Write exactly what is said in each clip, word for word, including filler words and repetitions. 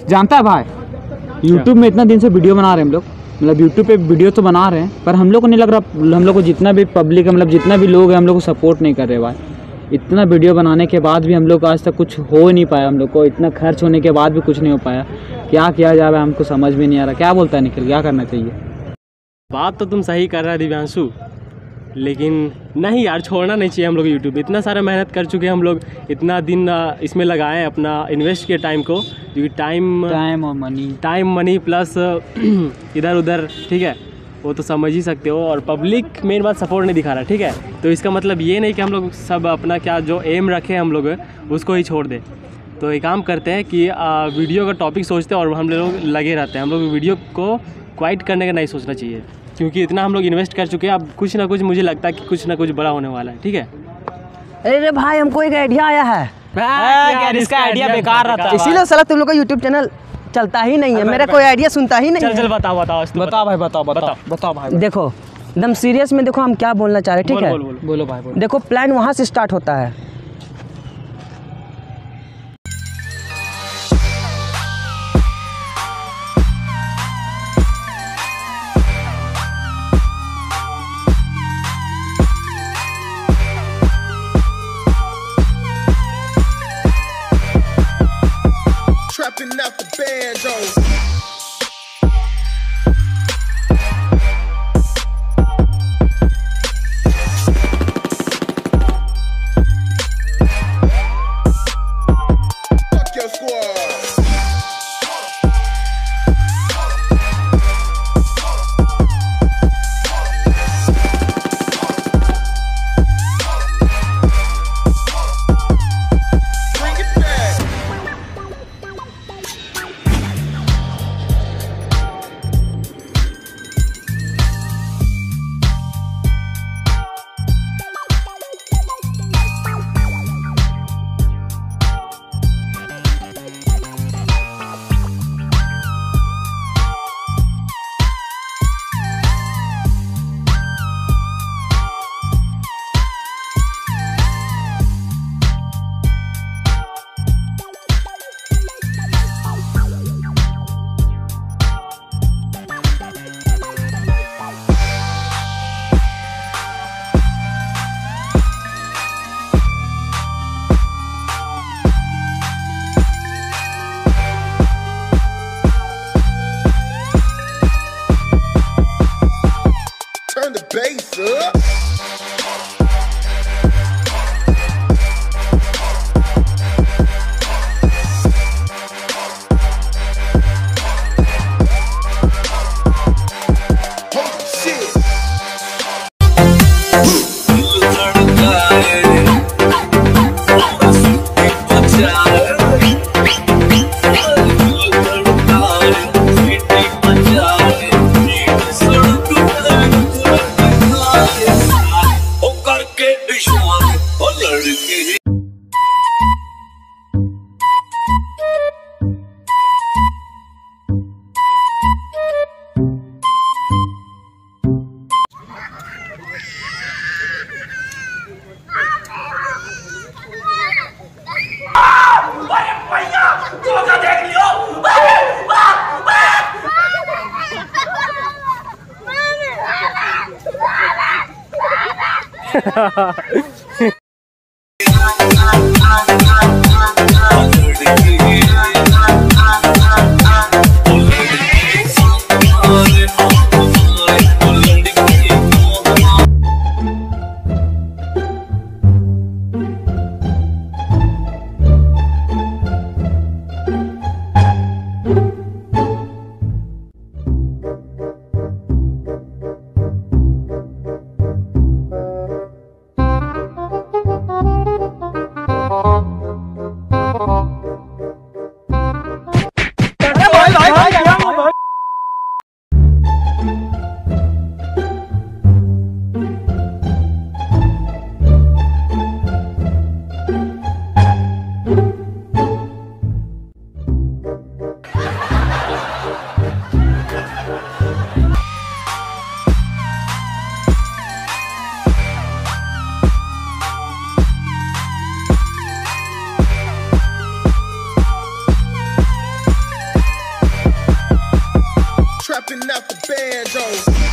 जानता है भाई, यूट्यूब में इतना दिन से वीडियो बना रहे हैं हम लोग, मतलब यूट्यूब पे वीडियो तो बना रहे हैं, पर हम लोग को नहीं लग रहा, हम लोग को जितना भी पब्लिक है, मतलब जितना भी लोग हैं, हम लोग को सपोर्ट नहीं कर रहे भाई। इतना वीडियो बनाने के बाद भी हम लोग को आज तक कुछ हो नहीं पाया, हम लोग को इतना खर्च होने के बाद भी कुछ नहीं हो पाया। क्या किया जाए हमको समझ में नहीं आ रहा। क्या बोलता है निखिल, क्या करना चाहिए? बात तो तुम सही कर रहा है दिव्यांशु, लेकिन नहीं यार, छोड़ना नहीं चाहिए हम लोग यूट्यूब। इतना सारा मेहनत कर चुके हैं हम लोग, इतना दिन इसमें लगाए हैं, अपना इन्वेस्ट किया टाइम को, क्योंकि टाइम टाइम और मनी टाइम मनी प्लस इधर उधर, ठीक है, वो तो समझ ही सकते हो। और पब्लिक मेन बात सपोर्ट नहीं दिखा रहा, ठीक है। तो इसका मतलब ये नहीं कि हम लोग सब अपना क्या जो एम रखे हम लोग उसको ही छोड़ दें। तो एक काम करते हैं कि आ, वीडियो का टॉपिक सोचते हैं और हम लोग लगे रहते हैं। हम लोग वीडियो को क्वाइट करने का नहीं सोचना चाहिए, क्योंकि इतना हम लोग इन्वेस्ट कर चुके हैं। अब कुछ ना कुछ मुझे लगता है कि कुछ ना कुछ बड़ा होने वाला है, ठीक है। अरे भाई, हमको एक आइडिया आया है यार, इसका आइडिया बेकार रहता है, इसीलिए साला तुम लोग का यूट्यूब चैनल चलता ही नहीं है। मेरा कोई आइडिया सुनता ही नहीं चल चल बताओ बताओ बताओ भाई, बताओ बताओ बताओ भाई। देखो एकदम सीरियस में देखो हम क्या बोलना चाह रहे हैं, ठीक है। बोलो बोलो भाई बोलो। देखो प्लान वहाँ से स्टार्ट होता है। Trapping out the bando. Fuck your squad. Bring it back. Turn the bass up. Holy shit. popping out the bando.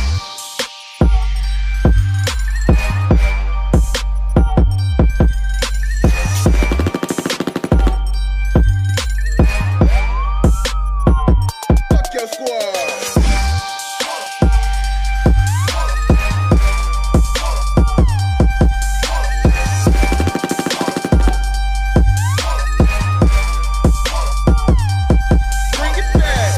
Fuck your squad. Bring it back.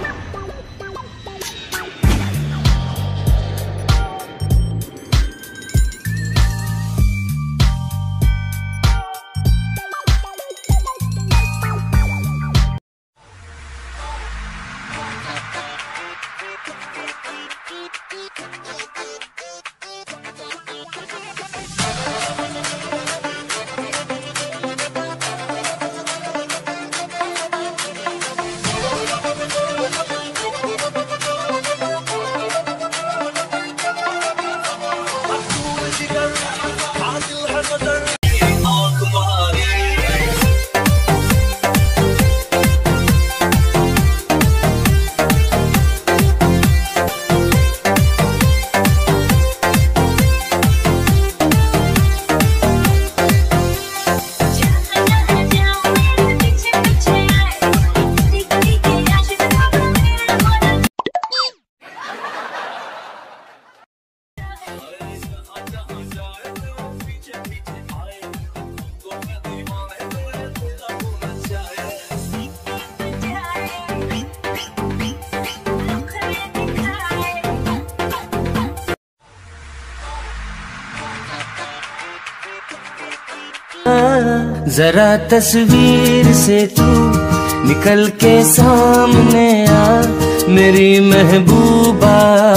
जरा तस्वीर से तू निकल के सामने आ मेरी महबूबा।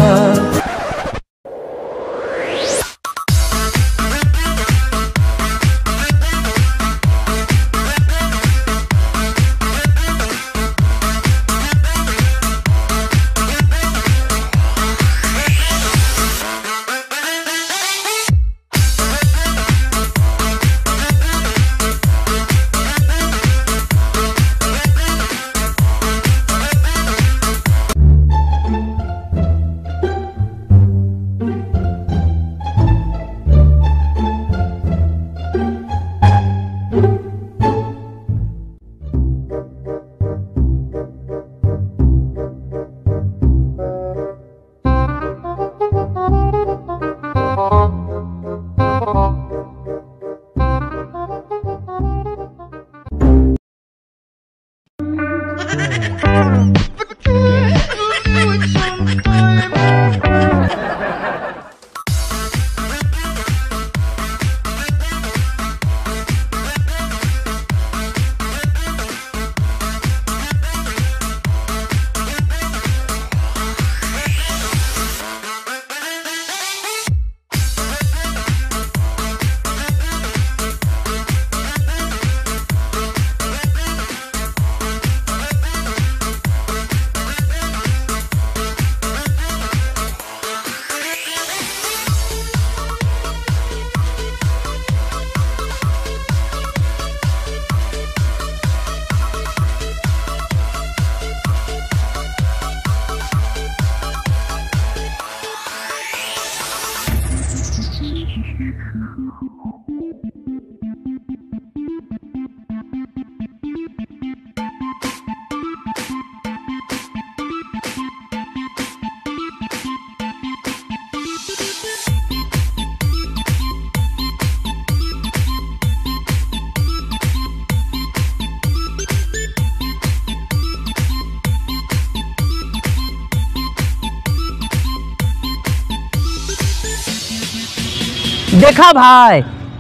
देखा भाई,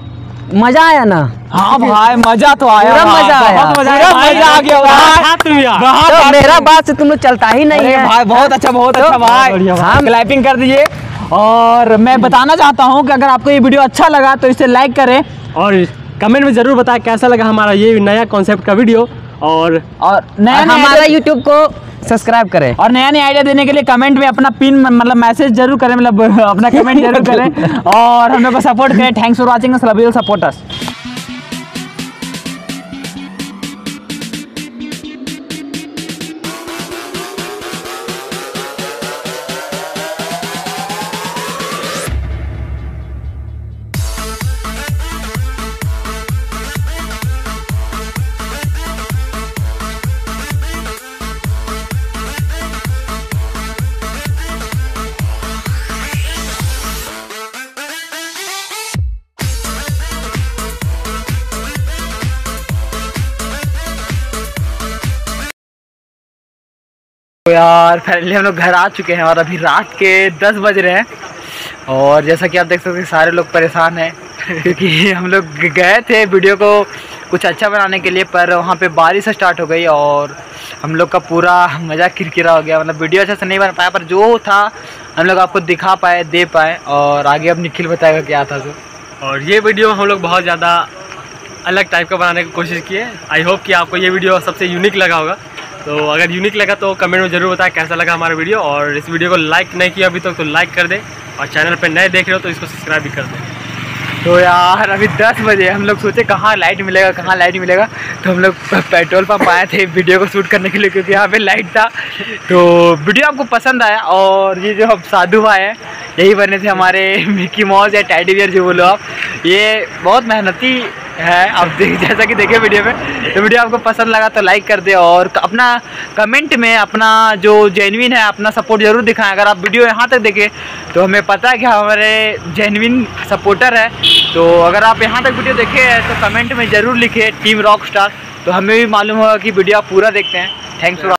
मजा आया ना? हाँ भाई मजा तो आया, पूरा मजा आया, बहुत मजा पूरा आया, मजा आ गया भाई। तो मेरा बात से तुम लोग चलता ही नहीं अरे है भाई बहुत अच्छा बहुत अच्छा भाई, हम क्लैपिंग कर दीजिए। और मैं बताना चाहता हूँ कि अगर आपको ये वीडियो अच्छा लगा तो इसे लाइक करें और कमेंट में ज़रूर बताएं कैसा लगा हमारा ये नया कॉन्सेप्ट का वीडियो। और और नया हमारा यूट्यूब को सब्सक्राइब करें और नया नया आइडिया देने के लिए कमेंट में अपना पिन मतलब मैसेज जरूर करें, मतलब अपना कमेंट जरूर करें और हम लोग को सपोर्ट करें। Thanks for watching us, love you, support us. यार फाइनली हम लोग घर आ चुके हैं और अभी रात के दस बज रहे हैं और जैसा कि आप देख सकते हैं सारे लोग परेशान हैं क्योंकि हम लोग गए थे वीडियो को कुछ अच्छा बनाने के लिए, पर वहाँ पे बारिश स्टार्ट हो गई और हम लोग का पूरा मज़ा किरकिरा हो गया। मतलब वीडियो अच्छा से नहीं बन पाया, पर जो था हम लोग आपको दिखा पाए, दे पाए। और आगे अब निखिल बताएगा क्या था तो। और ये वीडियो हम लोग बहुत ज़्यादा अलग टाइप का बनाने की कोशिश किए। आई होप कि आपको ये वीडियो सबसे यूनिक लगा होगा। तो अगर यूनिक लगा तो कमेंट में ज़रूर बताएं कैसा लगा हमारा वीडियो। और इस वीडियो को लाइक नहीं किया अभी तक तो लाइक कर दें, और चैनल पर नए देख रहे हो तो इसको सब्सक्राइब भी कर दें। तो यार अभी दस बजे हम लोग सोचे कहाँ लाइट मिलेगा कहाँ लाइट मिलेगा तो हम लोग पेट्रोल पंप आए थे वीडियो को शूट करने के लिए क्योंकि यहाँ पे लाइट था। तो वीडियो आपको पसंद आया और ये जो हम साधु भाई हैं यही बने थे हमारे मिकी माउस या टेडी बियर जो बोलो आप, ये बहुत मेहनती है। आप देख जैसा कि देखे वीडियो में, तो वीडियो आपको पसंद लगा तो लाइक कर दे और अपना कमेंट में अपना जो जेन्युइन है अपना सपोर्ट जरूर दिखाएं। अगर आप वीडियो यहाँ तक देखें तो हमें पता है कि हमारे जेन्युइन सपोर्टर है। तो अगर आप यहाँ तक वीडियो देखे हैं तो कमेंट में ज़रूर लिखें टीम रॉक स्टार, तो हमें भी मालूम होगा कि वीडियो आप पूरा देखते हैं। Thanks for